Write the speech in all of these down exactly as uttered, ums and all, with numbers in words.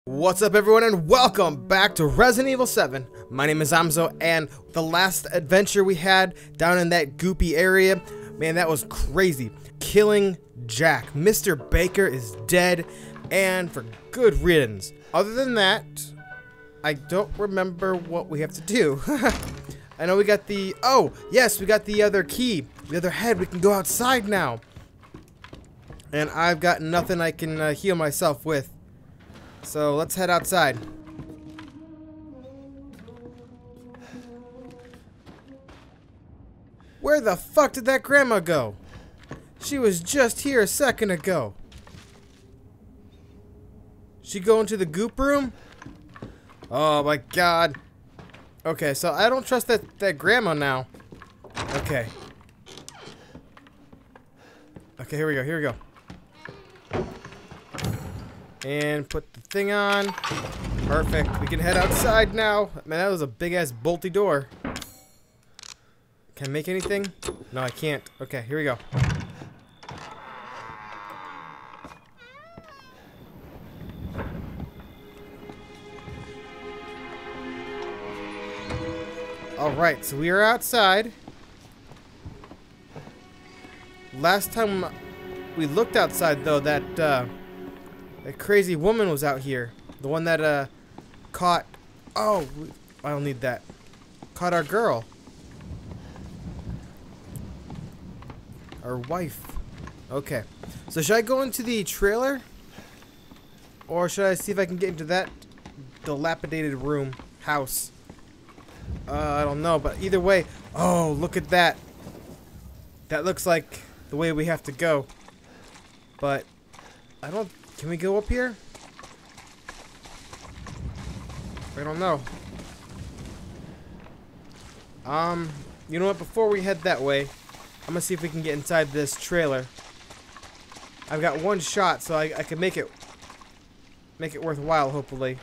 What's up, everyone, and welcome back to Resident Evil seven. My name is Ahmso, and the last adventure we had down in that goopy area, man, that was crazy. Killing Jack. Mister Baker is dead, and for good riddance. Other than that, I don't remember what we have to do. I know we got the... Oh, yes, we got the other key. The other head. We can go outside now. And I've got nothing I can uh, heal myself with. So let's head outside. Where the fuck did that grandma go? She was just here a second ago. She go into the goop room? Oh my god. Okay, so I don't trust that, that grandma now. Okay. Okay, here we go, here we go. And put the thing on. Perfect. We can head outside now. Man, that was a big-ass bolty door. Can I make anything? No, I can't. Okay, here we go. Alright, so we are outside. Last time we looked outside, though, that, uh... that crazy woman was out here. The one that, uh, caught... Oh, I don't need that. Caught our girl. Our wife. Okay. So should I go into the trailer? Or should I see if I can get into that dilapidated room? House. Uh, I don't know, but either way... Oh, look at that. That looks like the way we have to go. But, I don't... Can we go up here? I don't know. Um, you know what? Before we head that way, I'm gonna see if we can get inside this trailer. I've got one shot, so I, I can make it make it worthwhile, hopefully.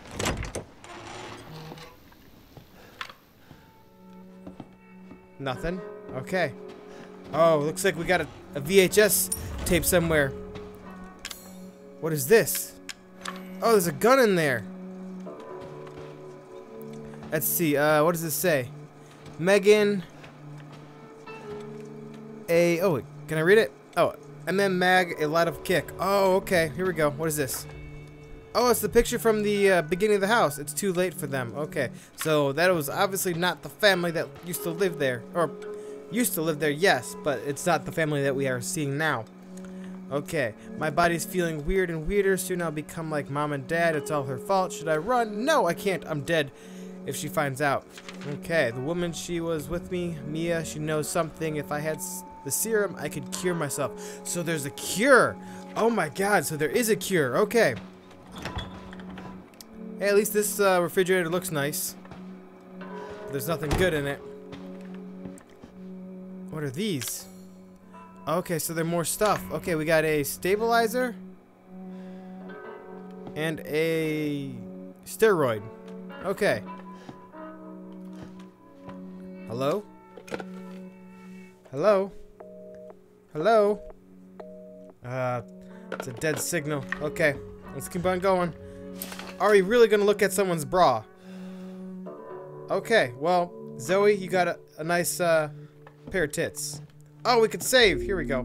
Nothing. Okay. Oh, looks like we got a, a V H S tape somewhere. What is this? Oh, there's a gun in there. Let's see. Uh, what does this say? Megan. A. Oh, wait, can I read it? Oh, M M Mag, a lot of kick. Oh, okay. Here we go. What is this? Oh, it's the picture from the uh, beginning of the house. It's too late for them. Okay. So that was obviously not the family that used to live there. Or used to live there, yes. But it's not the family that we are seeing now. Okay, my body's feeling weird and weirder. Soon I'll become like mom and dad. It's all her fault. Should I run? No, I can't. I'm dead if she finds out. Okay, the woman, she was with me, Mia, she knows something. If I had the serum, I could cure myself. So there's a cure. Oh my god, so there is a cure. Okay. Hey, at least this uh, refrigerator looks nice. There's nothing good in it. What are these? Okay, so there's more stuff. Okay, we got a stabilizer and a steroid. Okay. Hello? Hello? Hello? Uh, it's a dead signal. Okay, let's keep on going. Are we really gonna look at someone's bra? Okay, well, Zoe, you got a, a nice uh, pair of tits. Oh, we could save. Here we go.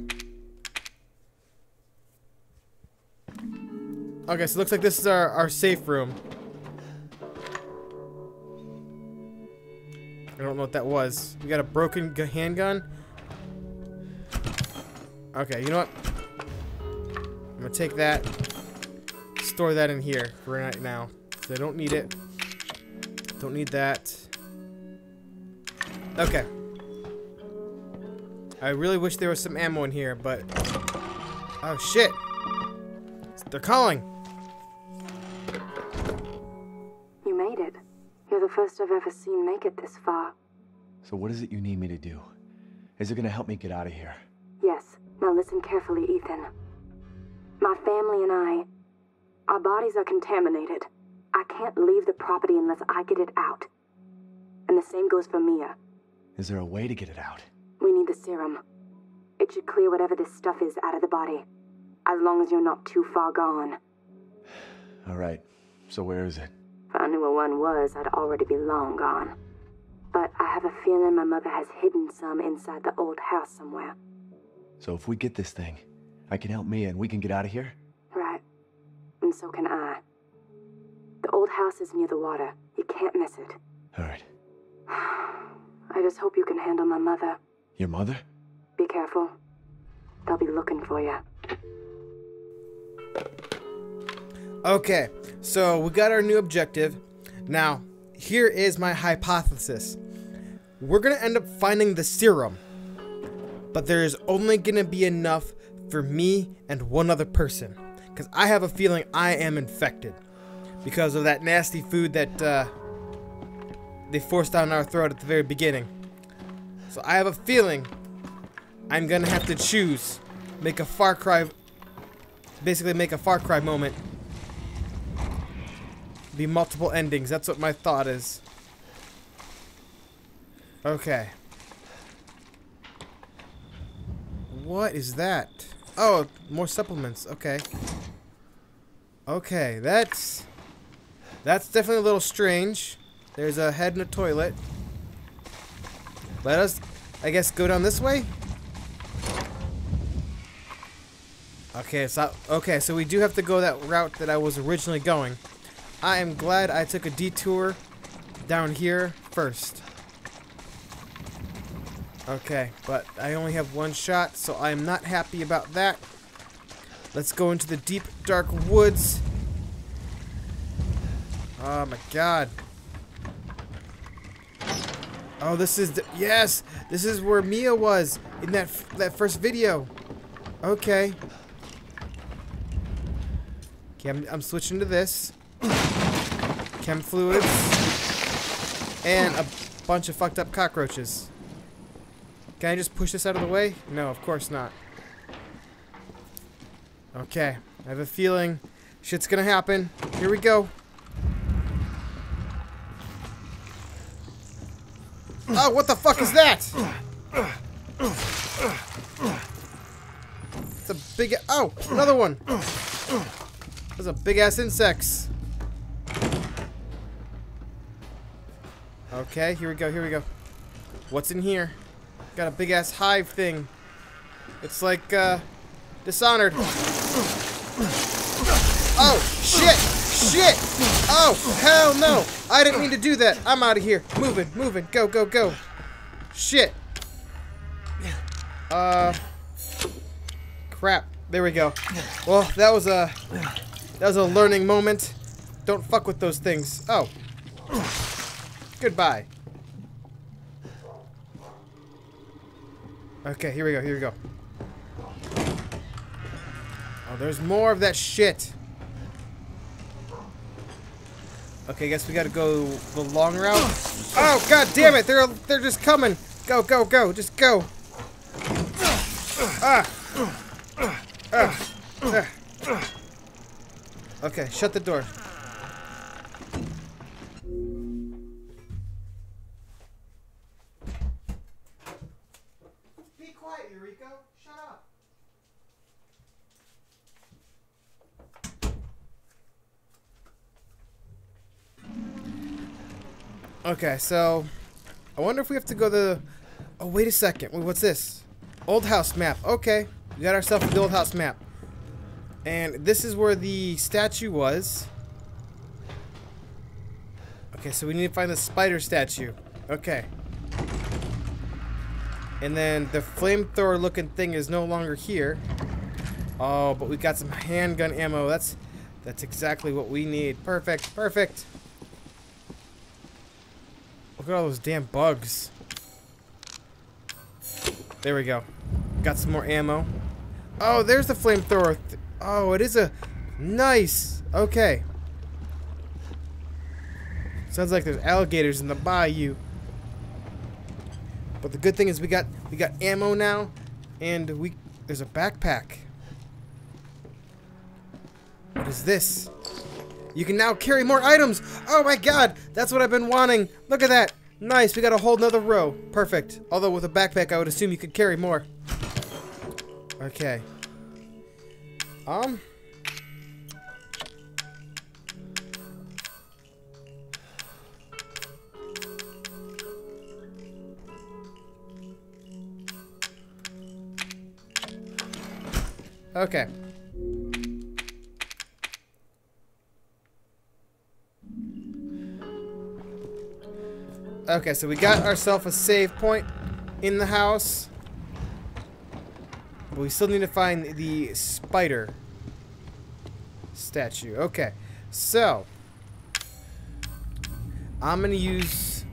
Okay, so it looks like this is our, our safe room. I don't know what that was. We got a broken handgun. Okay, you know what? I'm gonna take that. Store that in here for right now. So I don't need it. Don't need that. Okay. I really wish there was some ammo in here, but... Oh, shit! They're calling! You made it. You're the first I've ever seen make it this far. So what is it you need me to do? Is it gonna help me get out of here? Yes. Now listen carefully, Ethan. My family and I... Our bodies are contaminated. I can't leave the property unless I get it out. And the same goes for Mia. Is there a way to get it out? We need the serum. It should clear whatever this stuff is out of the body. As long as you're not too far gone. All right. So where is it? If I knew where one was, I'd already be long gone. But I have a feeling my mother has hidden some inside the old house somewhere. So if we get this thing, I can help Mia and we can get out of here? Right. And so can I. The old house is near the water. You can't miss it. All right. I just hope you can handle my mother. Your mother? Be careful. They'll be looking for you. Okay, so we got our new objective. Now, here is my hypothesis. We're gonna end up finding the serum, but there is only gonna be enough for me and one other person, because I have a feeling I am infected because of that nasty food that uh, they forced down our throat at the very beginning. So I have a feeling I'm gonna have to choose, make a Far Cry, basically make a Far Cry moment. Be multiple endings. That's what my thought is. Okay. What is that? Oh, more supplements. Okay. Okay, that's that's definitely a little strange. There's a head in a toilet. Let us, I guess, go down this way. Okay, so okay, so we do have to go that route that I was originally going. I am glad I took a detour down here first. Okay, but I only have one shot, so I am not happy about that. Let's go into the deep, dark woods. Oh my god. Oh, this is the, yes, this is where Mia was in that that first video. Okay. Okay, I'm, I'm switching to this. Chem fluids. And a bunch of fucked up cockroaches. Can I just push this out of the way? No, of course not. Okay, I have a feeling shit's gonna happen. Here we go. Oh, what the fuck is that? It's a big... Oh, another one. Those are big-ass insects. Okay, here we go, here we go. What's in here? Got a big-ass hive thing. It's like, uh, Dishonored. Oh, shit! Shit! Oh, hell no! I didn't mean to do that. I'm out of here. Moving, moving. Go, go, go. Shit. Uh... Crap. There we go. Well, that was a... That was a learning moment. Don't fuck with those things. Oh. Goodbye. Okay, here we go, here we go. Oh, there's more of that shit. Okay, I guess we gotta go the long route. Oh, god damn it! They're they're just coming. Go, go, go! Just go. Ah. Ah. Ah. Okay, shut the door. Be quiet, Eureka. Shut up. Okay, so I wonder if we have to go the... Oh, wait a second. Wait, what's this? Old house map. Okay, we got ourselves the old house map. And this is where the statue was. Okay, so we need to find the spider statue. Okay. And then the flamethrower looking thing is no longer here. Oh, but we got some handgun ammo. That's that's exactly what we need. Perfect, perfect. Look at all those damn bugs. There we go. Got some more ammo. Oh, there's the flamethrower. Th oh, it is a... Nice. Okay. Sounds like there's alligators in the bayou. But the good thing is we got we got ammo now, and we there's a backpack. What is this? You can now carry more items. Oh my god, that's what I've been wanting. Look at that. Nice, we got a whole nother row. Perfect. Although with a backpack, I would assume you could carry more. Okay. Um. Okay. Okay, so we got ourselves a save point in the house. But we still need to find the spider statue. Okay, so I'm gonna use.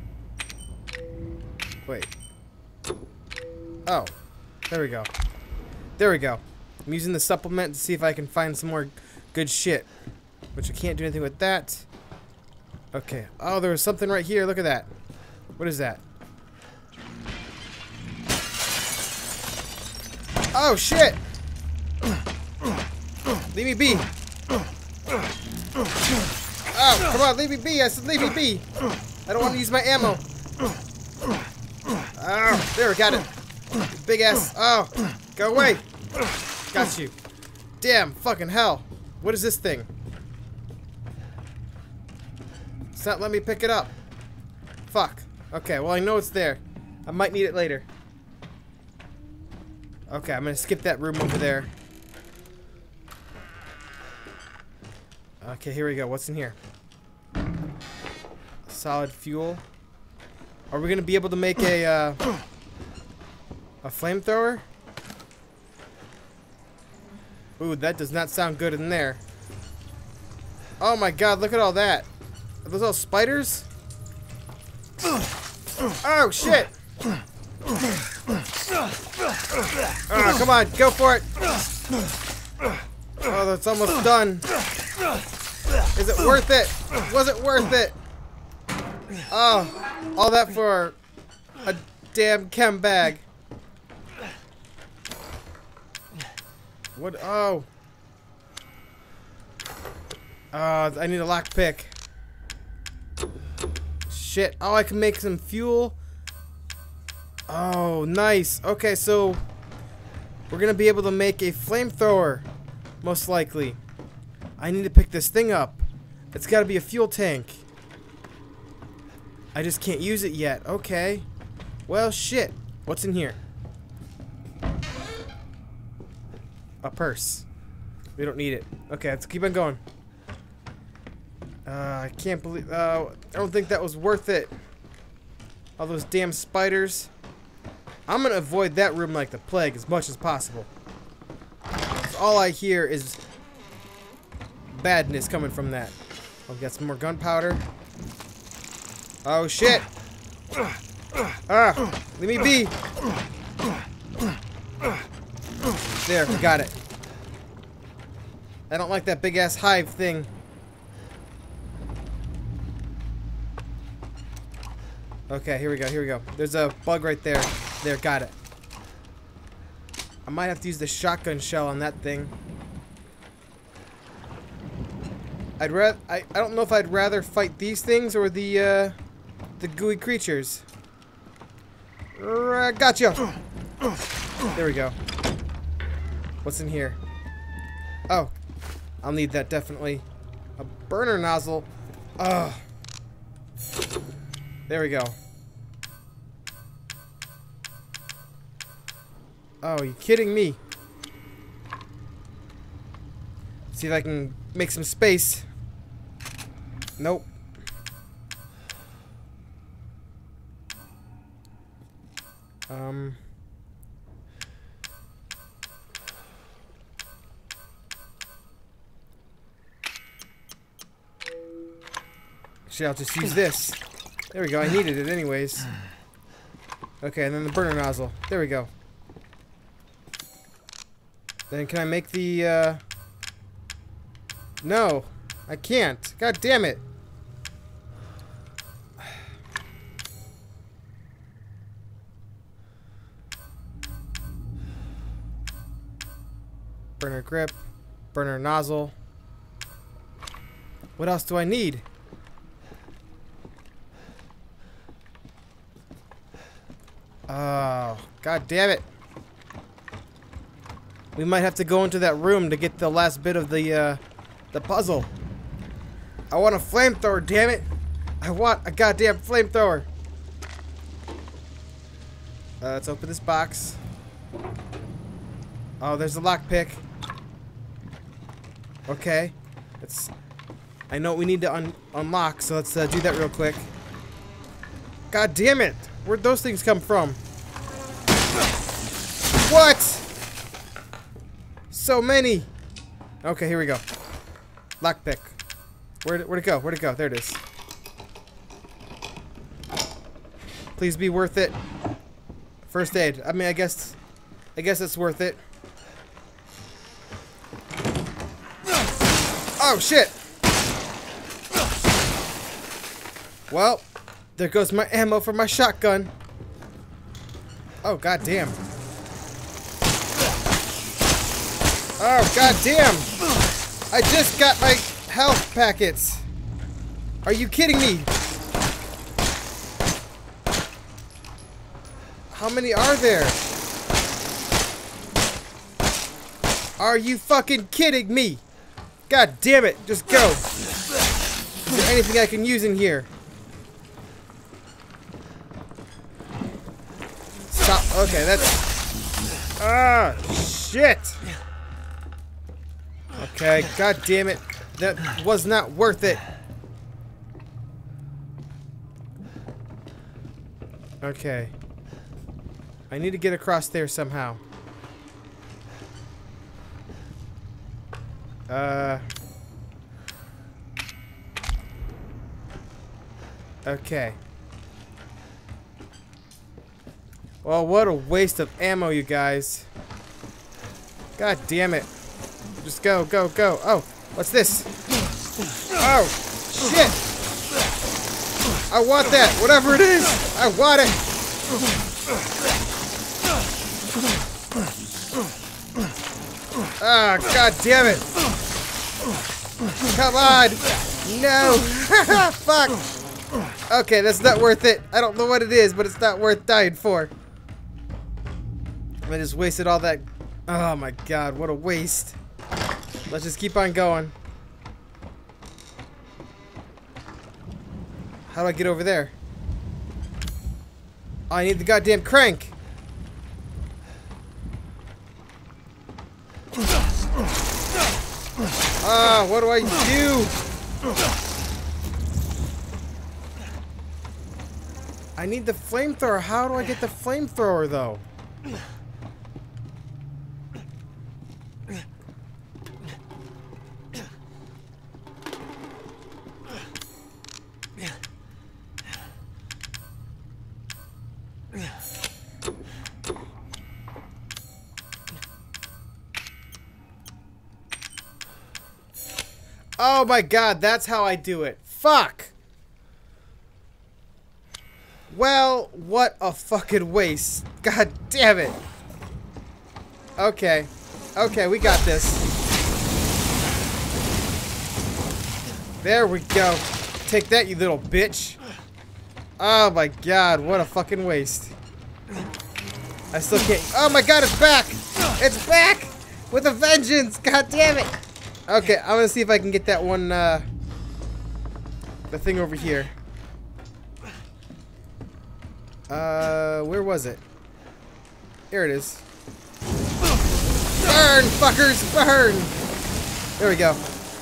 Wait. Oh, there we go. There we go. I'm using the supplement to see if I can find some more good shit, which I can't do anything with that. Okay. Oh, there was something right here. Look at that. What is that? Oh shit! Leave me be. Oh, come on, leave me be. I said leave me be. I don't want to use my ammo. Oh, there, we got it. Big ass. Oh, go away. Got you. Damn, fucking hell. What is this thing? It's not letting me pick it up. Fuck. Okay, well, I know it's there. I might need it later. Okay, I'm gonna skip that room over there. Okay, here we go. What's in here? Solid fuel. Are we gonna be able to make a uh, a flamethrower? Ooh, that does not sound good in there. Oh my god, look at all that. Are those all spiders? Oh shit! Oh, come on, go for it! Oh, that's almost done. Is it worth it? Was it worth it? Oh, all that for a damn chem bag. What? Oh. Uh, I need a lockpick. Shit. Oh, I can make some fuel. Oh, nice. Okay, so we're gonna be able to make a flamethrower, most likely. I need to pick this thing up. It's gotta be a fuel tank. I just can't use it yet. Okay. Well, shit. What's in here? A purse. We don't need it. Okay, let's keep on going. Uh, I can't believe... Uh, I don't think that was worth it. All those damn spiders. I'm gonna avoid that room like the plague as much as possible. All I hear is badness coming from that. I'll get some more gunpowder. Oh shit! Ah! Leave me be! There, we got it. I don't like that big ass hive thing. Okay, here we go, here we go. There's a bug right there. There, got it. I might have to use the shotgun shell on that thing. I'd rather I, I don't know if I'd rather fight these things or the uh the gooey creatures. Uh, gotcha. There we go. What's in here? Oh, I'll need that definitely. A burner nozzle. Ugh. There we go. Oh, you kidding me? See if I can make some space. Nope. Um. Actually, I'll just use this. There we go. I needed it anyways. Okay, and then the burner nozzle. There we go. Then can I make the, uh... No. I can't. God damn it. Burner grip. Burner nozzle. What else do I need? Oh, god damn it. We might have to go into that room to get the last bit of the, uh, the puzzle. I want a flamethrower, damn it. I want a goddamn flamethrower. Uh, let's open this box. Oh, there's a lockpick. Okay. Let's... I know what we need to un unlock, so let's uh, do that real quick. God damn it! Where'd those things come from? What? So many! Okay, here we go. Lockpick. Where'd, where'd it go? Where'd it go? There it is. Please be worth it. First aid. I mean, I guess... I guess it's worth it. Oh, shit! Well, there goes my ammo for my shotgun. Oh, goddamn. Oh, goddamn! I just got my health packets. Are you kidding me? How many are there? Are you fucking kidding me? God damn it, just go. Is there anything I can use in here? Stop. Okay, that's... Ah, shit. Okay, god damn it. That was not worth it. Okay. I need to get across there somehow. Uh... Okay. Well, what a waste of ammo, you guys. God damn it. Just go, go, go. Oh, what's this? Oh, shit. I want that. Whatever it is. I want it. Ah, god damn it. Come on. No. Fuck. Okay, that's not worth it. I don't know what it is, but it's not worth dying for. I just wasted all that. Oh my god, what a waste. Let's just keep on going. How do I get over there? Oh, I need the goddamn crank. Ah, what do I do? I need the flamethrower. How do I get the flamethrower, though? Oh my god, that's how I do it. Fuck! Well, what a fucking waste. God damn it. Okay. Okay, we got this. There we go. Take that, you little bitch. Oh my god, what a fucking waste. I still can't. Oh my god, it's back! It's back! With a vengeance! God damn it! Okay, I'm gonna see if I can get that one, uh... the thing over here. Uh, where was it? Here it is. Burn, fuckers! Burn! There we go.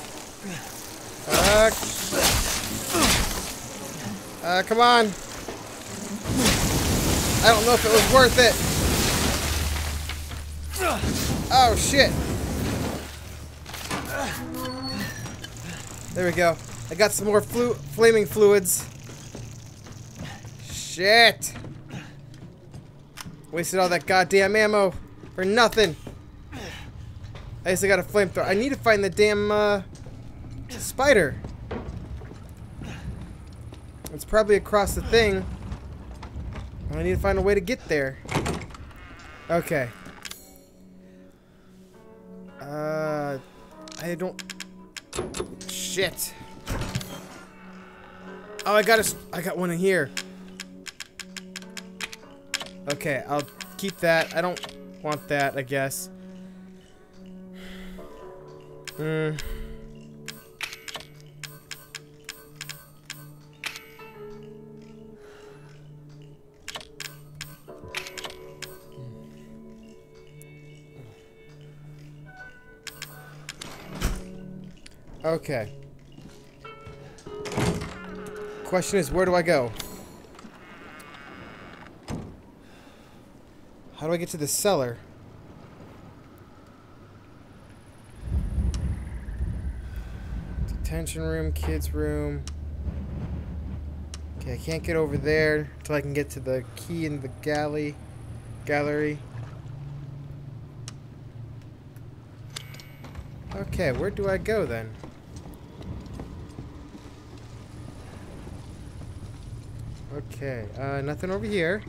Uh, uh, come on. I don't know if it was worth it. Oh, shit. There we go. I got some more flu flaming fluids. Shit. Wasted all that goddamn ammo for nothing. I guess I got a flamethrower. I need to find the damn uh, spider. It's probably across the thing. I need to find a way to get there. Okay. Uh, I don't. Shit. Oh, I got a. I got one in here. Okay, I'll keep that. I don't want that, I guess. Hmm. Okay. Question is, where do I go? How do I get to the cellar? Detention room, kids room. Okay, I can't get over there until I can get to the key in the galley, gallery. Okay, where do I go then? Okay, uh, nothing over here.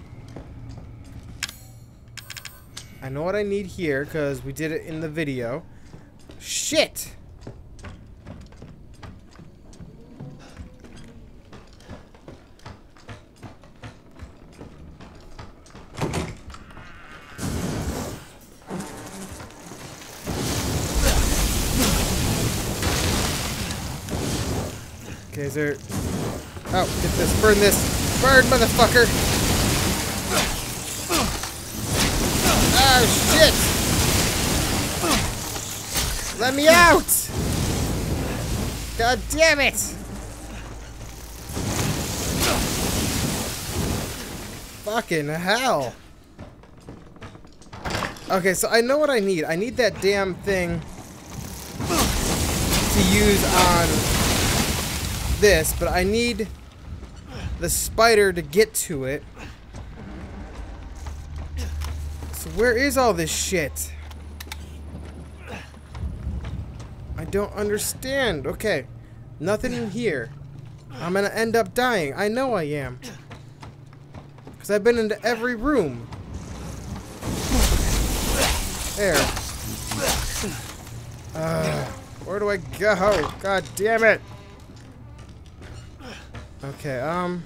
I know what I need here because we did it in the video. Shit! Okay, is there... Oh, get this. Burn this. Burn, motherfucker. Oh, shit. Let me out. God damn it. Fucking hell. Okay, so I know what I need. I need that damn thing to use on this, but I need the spider to get to it. So where is all this shit? I don't understand. Okay, nothing in here. I'm gonna end up dying. I know I am. Because I've been into every room. There. Uh, where do I go? God damn it. Okay, um...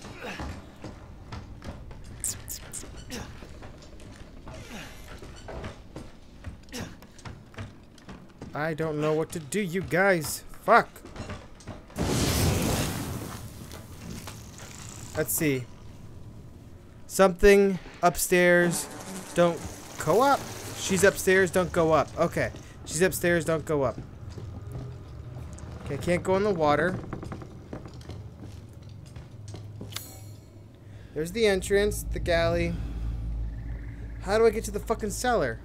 I don't know what to do, you guys. Fuck. Let's see. Something upstairs. Don't go up. She's upstairs, don't go up. Okay. She's upstairs, don't go up. Okay, can't go in the water. There's the entrance, the galley. How do I get to the fucking cellar?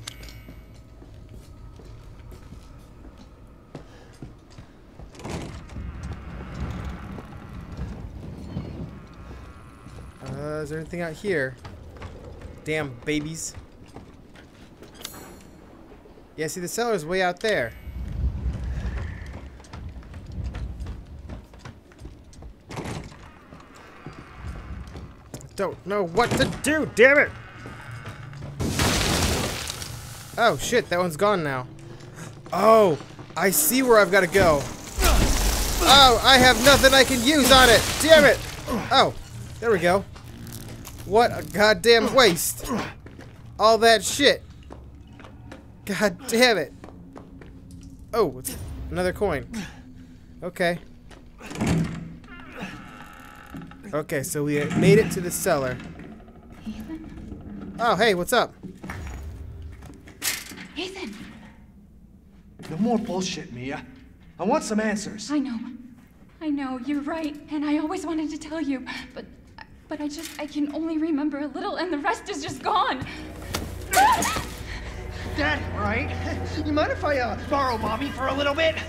Uh, is there anything out here? Damn babies. Yeah, see, the cellar's way out there. Don't know what to do, damn it! Oh shit, that one's gone now. Oh, I see where I've got to go. Oh, I have nothing I can use on it, damn it! Oh, there we go. What a goddamn waste. All that shit. God damn it. Oh, it's another coin. Okay. Okay, so we made it to the cellar. Ethan? Oh, hey, what's up? Ethan! No more bullshit, Mia. I want some answers. I know. I know, you're right. And I always wanted to tell you. But but I just, I can only remember a little and the rest is just gone. Dad, right? You mind if I uh, borrow Mommy for a little bit?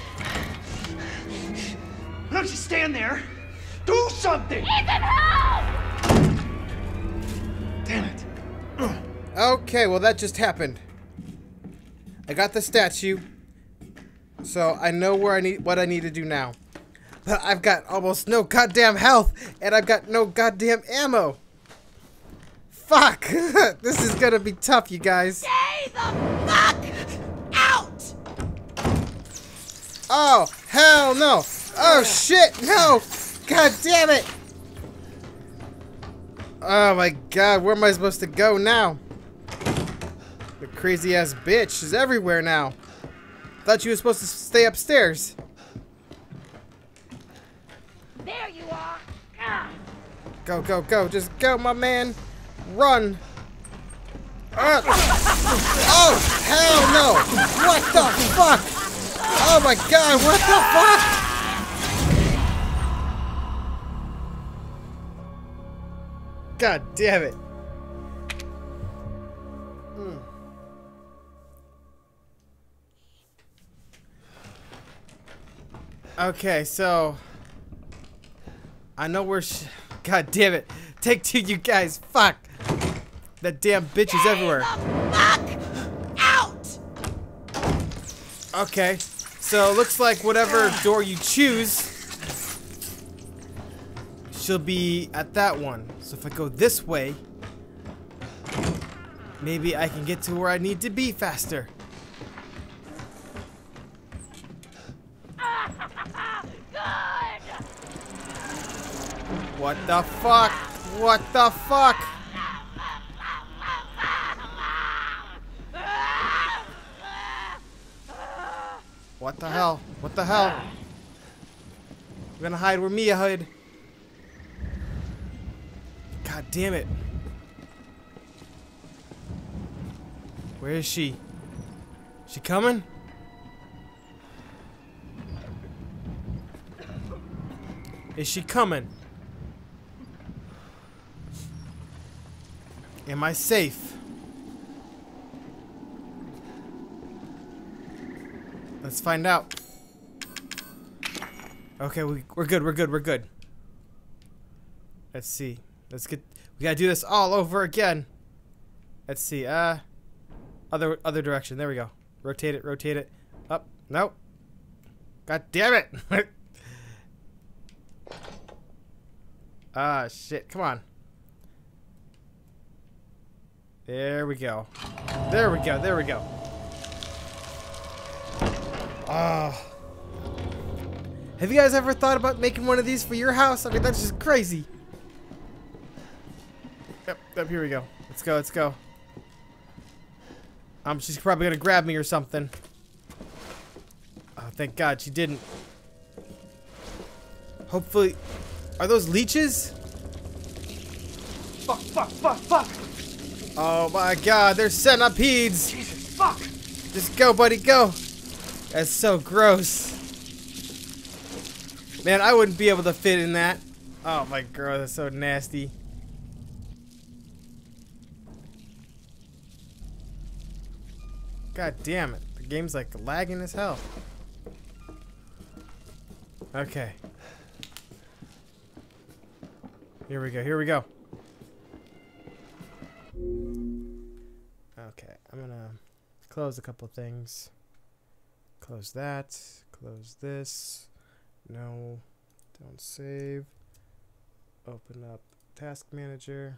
Why don't you stand there? Do something! Ethan, help! Damn it. Okay, well that just happened. I got the statue. So I know where I need what I need to do now. But I've got almost no goddamn health and I've got no goddamn ammo. Fuck! This is gonna be tough, you guys. Stay the fuck out! Oh, hell no! Oh shit, no! God damn it! Oh my god, where am I supposed to go now? The crazy ass bitch is everywhere now. Thought you were supposed to stay upstairs. There you are! Ah. Go, go, go. Just go, my man. Run. Uh. Oh, hell no. What the fuck? Oh my god, what the fuck? God damn it. Mm. Okay, so I know we're sh God damn it. Take two, you guys. Fuck. That damn bitch is everywhere. Fuck out! Okay, so looks like whatever door you choose, she'll be at that one. So if I go this way, maybe I can get to where I need to be faster. Good! What the fuck? What the fuck? What the hell? What the hell? We're gonna hide where Mia hid. God damn it. Where is she? She coming? Is she coming? Am I safe? Let's find out. Okay, we, we're good, we're good, we're good. Let's see. Let's get... We gotta do this all over again. Let's see. Uh, other other direction. There we go. Rotate it, rotate it. Up. Nope. God damn it. Ah, shit. Come on. There we go. There we go, there we go. Ah. Have you guys ever thought about making one of these for your house? I mean, that's just crazy. Yep, yep, here we go. Let's go, let's go. Um, she's probably gonna grab me or something. Oh, thank God she didn't. Hopefully... Are those leeches? Fuck, fuck, fuck, fuck! Oh my God, they're centipedes! Jesus, fuck! Just go, buddy, go! That's so gross. Man, I wouldn't be able to fit in that. Oh my God, that's so nasty. God damn it. The game's like lagging as hell. Okay. Here we go, here we go. Okay, I'm gonna close a couple things. Close that. Close this. No. Don't save. Open up Task Manager.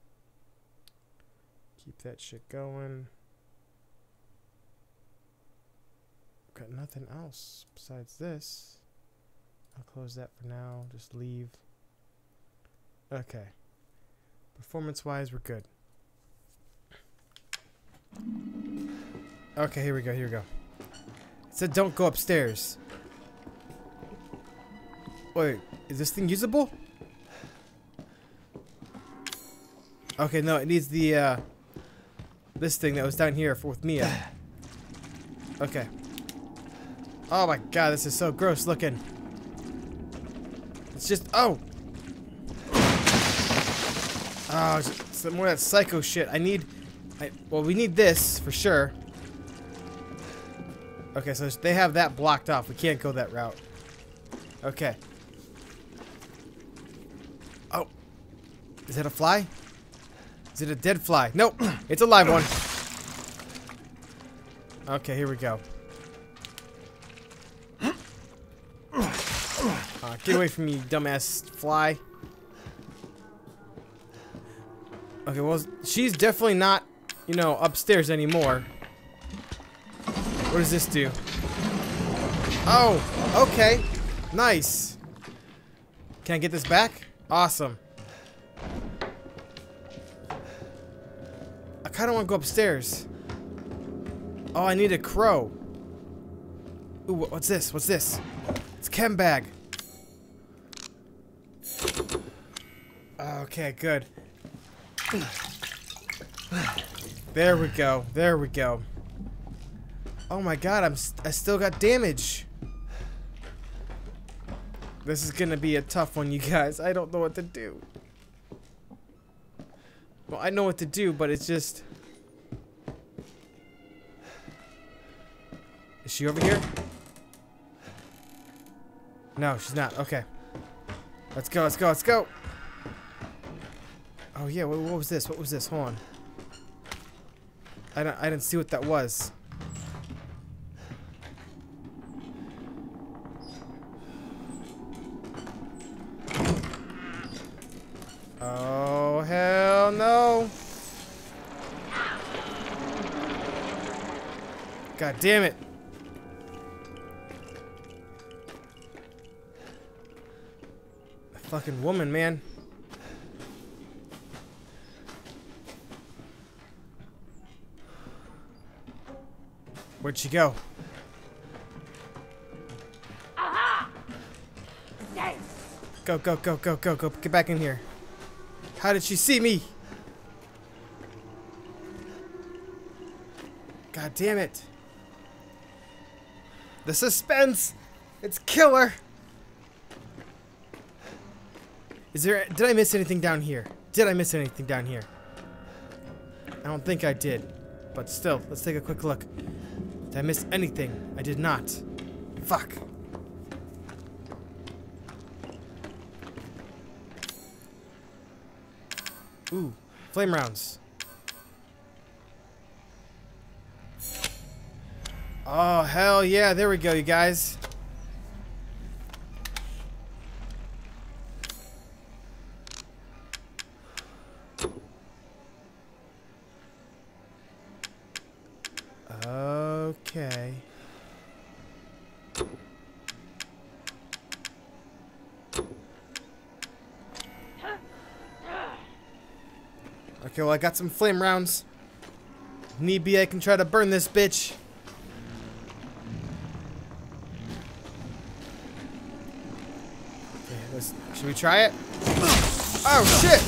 Keep that shit going. Got nothing else besides this. I'll close that for now. Just leave. Okay. Performance-wise, we're good. Okay, here we go, here we go. It said don't go upstairs. Wait, is this thing usable? Okay, no, it needs the, uh... this thing that was down here for with Mia. Okay. Oh my God, this is so gross looking. It's just, oh! Oh, it's more of that psycho shit. I need... I, well, we need this, for sure. Okay, so they have that blocked off. We can't go that route. Okay. Oh. Is that a fly? Is it a dead fly? Nope. It's a live one. Okay, here we go. Uh, get away from me, dumbass fly. Okay, well, she's definitely not, you know, upstairs anymore. What does this do? Oh, okay. Nice. Can I get this back? Awesome. I kind of want to go upstairs. Oh, I need a crow. Ooh, what's this? What's this? It's chem bag. Okay, good. There we go. There we go. Oh my god, I'm st I still got damage. This is gonna be a tough one, you guys. I don't know what to do. Well, I know what to do, but it's just... Is she over here? No, she's not. Okay. Let's go, let's go, let's go! Oh yeah, what, what was this? What was this? Hold on. I don't, I didn't see what that was. Oh, hell no. God damn it. A fucking woman, man. Where'd she go? Aha! Go, go, go, go, go, go. Get back in here. How did she see me? God damn it. The suspense! It's killer! Is there... Did I miss anything down here? Did I miss anything down here? I don't think I did. But still, let's take a quick look. Did I miss anything? I did not. Fuck. Ooh, flame rounds. Oh, hell yeah. There we go, you guys. Okay. Okay, well, I got some flame rounds. Need be, I can try to burn this bitch. Okay, let's, should we try it? Oh, shit!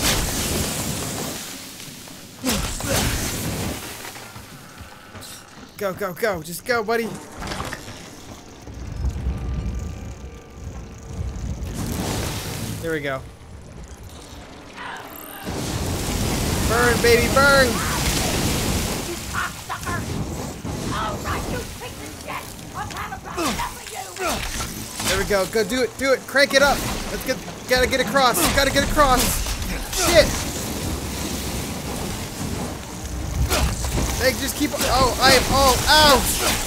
Go, go, go. Just go, buddy. There we go. Burn, baby, burn! You cocksucker! All right, you piece of shit! I'm having a problem with you! There we go. Go do it. Do it. Crank it up. Let's get. Gotta get across. Gotta get across. Shit. They just keep. Oh, I am. Oh, ow.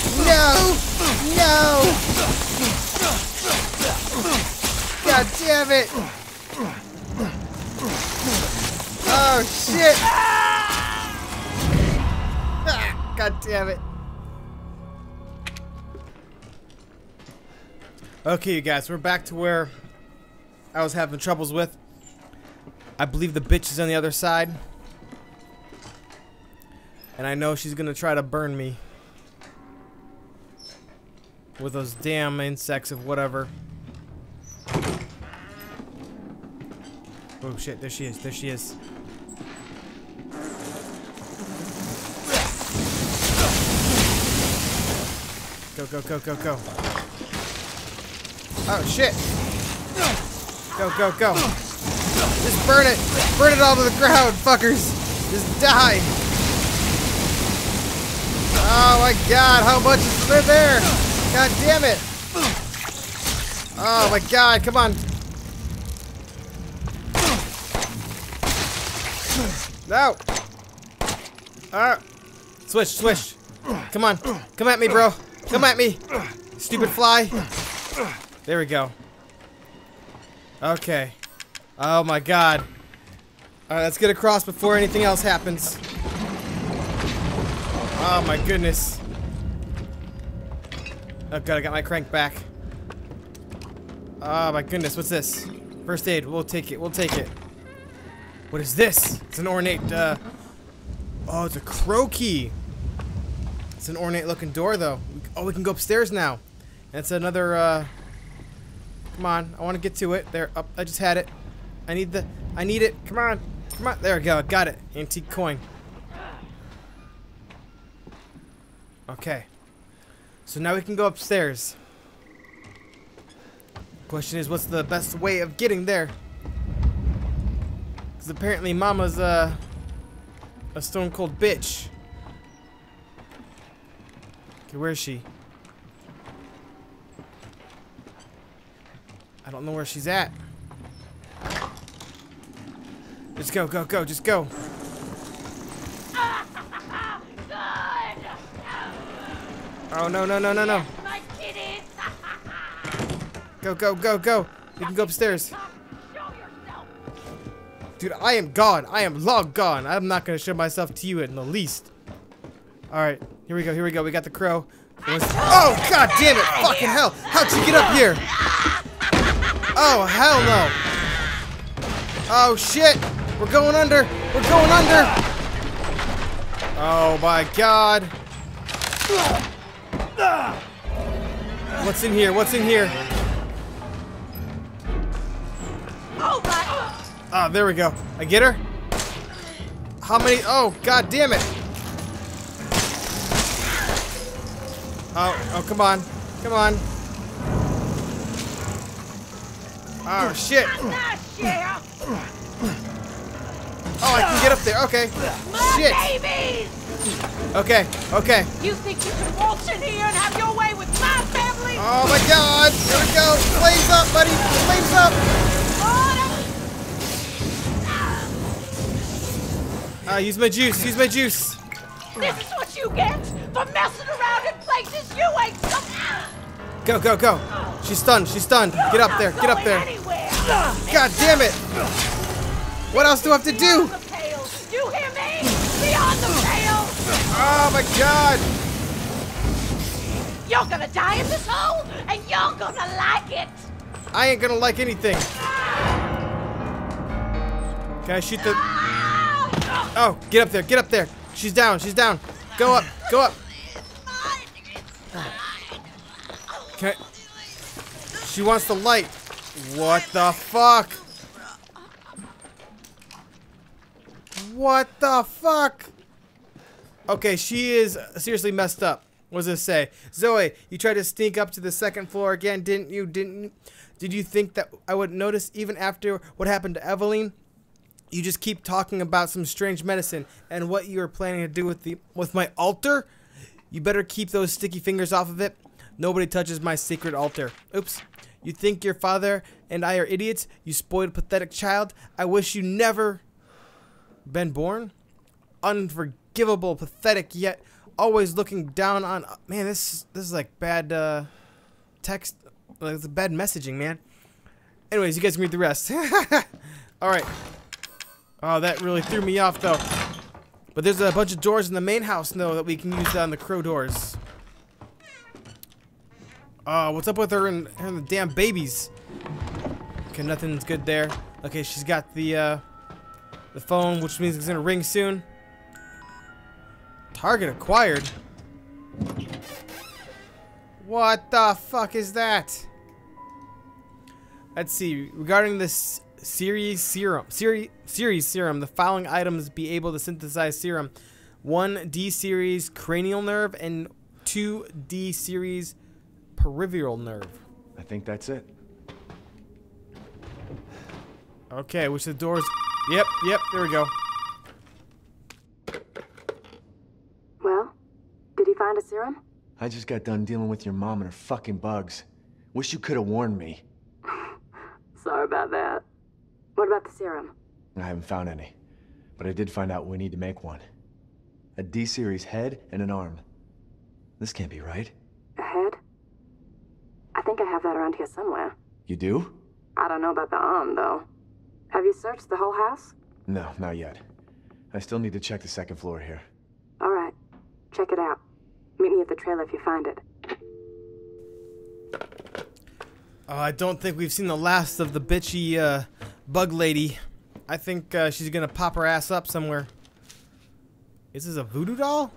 No. No. God damn it. Oh shit. Ah, God damn it. Okay, you guys, we're back to where I was having troubles with. I believe the bitch is on the other side. And I know she's gonna try to burn me with those damn insects of whatever. Oh shit, there she is, there she is. Go, go, go, go, go. Oh shit! Go, go, go! Just burn it! Burn it all to the ground, fuckers! Just die! Oh my god, how much is there there? God damn it! Oh my god, come on! No! Ah! Swish, swish! Come on! Come at me, bro! Come at me! Stupid fly! There we go. Okay. Oh my god. Alright, let's get across before anything else happens. Oh my goodness. Oh god, I got my crank back. Oh my goodness, what's this? First aid, we'll take it, we'll take it. What is this? It's an ornate, uh... Oh, it's a crow key. It's an ornate looking door though. Oh, we can go upstairs now. That's another, uh... Come on, I want to get to it. There, up. I just had it. I need the. I need it. Come on, come on. There we go. Got it. Antique coin. Okay. So now we can go upstairs. Question is, what's the best way of getting there? Because apparently Mama's uh, a stone cold bitch. Okay, where is she? I don't know where she's at. Just go, go, go, just go. Oh, no, no, no, no, no. Go, go, go, go. We can go upstairs. Dude, I am gone. I am long gone. I'm not going to show myself to you in the least. Alright, here we go, here we go. We got the crow. Oh, god damn it. Fucking hell. How'd you get up here? Oh, hell no. Oh, shit. We're going under. We're going under. Oh, my God. What's in here? What's in here? Ah, there we go. I get her? How many? Oh, god damn it. Oh, oh, come on. Come on. Oh, shit. Oh, I can get up there. Okay. Shit. Okay, okay. You think you can waltz in here and have your way with my family? Oh my god. Here we go. Flames up, buddy. Flames up. Ah, uh, use my juice. Use my juice. This is what you get for messing around in places you ain't supposed. Go, go, go. She's stunned. She's stunned. Get up there. Get up there. God damn it. What else do I have to do? You hear me? Beyond the pale. Oh my god. You're gonna die in this hole, and you're gonna like it. I ain't gonna like anything. Can I shoot the... Oh, get up there. Get up there. She's down. She's down. Go up. Go up. Can I... She wants the light. What the fuck? What the fuck? Okay, she is seriously messed up. What does this say? Zoe, you tried to sneak up to the second floor again, didn't you? Didn't you? Did you think that I would notice even after what happened to Evelyn? You just keep talking about some strange medicine and what you are planning to do with the with my altar? You better keep those sticky fingers off of it. Nobody touches my sacred altar. Oops. You think your father and I are idiots? You spoiled, pathetic child. I wish you never been born. Unforgivable, pathetic, yet always looking down on. Man, this this is like bad uh, text. Like it's bad messaging, man. Anyways, you guys can read the rest. All right. Oh, that really threw me off, though. But there's a bunch of doors in the main house, though, that we can use on the crow doors. Oh, what's up with her and, her and the damn babies? Okay, nothing's good there. Okay, she's got the uh, the phone, which means it's gonna ring soon. Target acquired. What the fuck is that? Let's see. Regarding this series serum, series series serum, the following items be able to synthesize serum: one D series cranial nerve and two D series peripheral nerve. I think that's it. Okay, which the doors. Yep, yep. There we go. Well, did you find a serum? I just got done dealing with your mom and her fucking bugs. Wish you could have warned me. Sorry about that. What about the serum? I haven't found any, but I did find out we need to make one. A D-series head and an arm. This can't be right. A head? I think I have that around here somewhere. You do? I don't know about the arm, though. Have you searched the whole house? No, not yet. I still need to check the second floor here. All right. Check it out. Meet me at the trailer if you find it. Oh, I don't think we've seen the last of the bitchy uh, bug lady. I think uh, she's gonna pop her ass up somewhere. Is this a voodoo doll?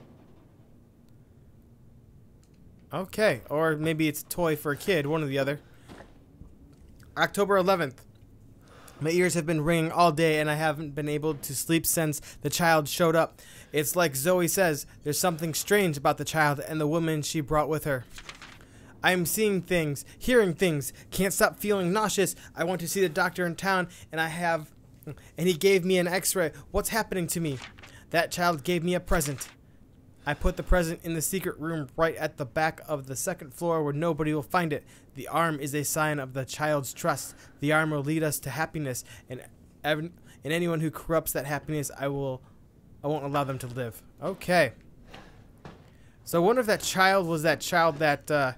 Okay, or maybe it's a toy for a kid, one or the other. October eleventh. My ears have been ringing all day and I haven't been able to sleep since the child showed up. It's like Zoe says, there's something strange about the child and the woman she brought with her. I am seeing things, hearing things, can't stop feeling nauseous. I want to see the doctor in town and I have, and he gave me an x-ray. What's happening to me? That child gave me a present. I put the present in the secret room right at the back of the second floor where nobody will find it. The arm is a sign of the child's trust. The arm will lead us to happiness, and and anyone who corrupts that happiness, I will, I won't allow them to live. Okay. So I wonder if that child was that child that uh,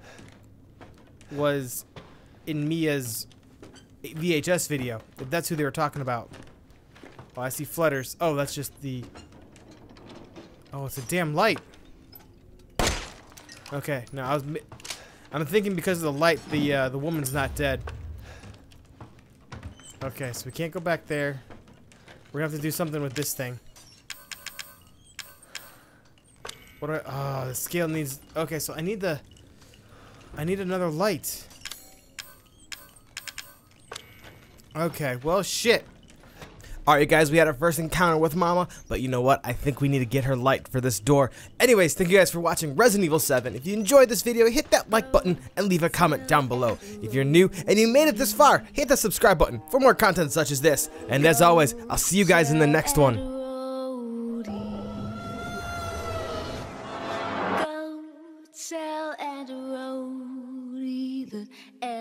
was in Mia's V H S video. If that's who they were talking about. Oh, I see flutters. Oh, that's just the... Oh, it's a damn light. Okay, no, I was... I'm thinking because of the light, the uh, the woman's not dead. Okay, so we can't go back there. We're gonna have to do something with this thing. What do I... Oh, the scale needs... Okay, so I need the... I need another light. Okay, well, shit. Alright guys, we had our first encounter with Mama, but you know what? I think we need to get her light for this door. Anyways, thank you guys for watching Resident Evil seven. If you enjoyed this video, hit that like button and leave a comment down below. If you're new and you made it this far, hit the subscribe button for more content such as this. And as always, I'll see you guys in the next one. Go tell Aunt Rhody that